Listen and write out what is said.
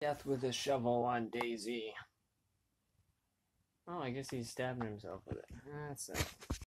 Death with a shovel on dayz. Oh, I guess he's stabbing himself with it. That's it.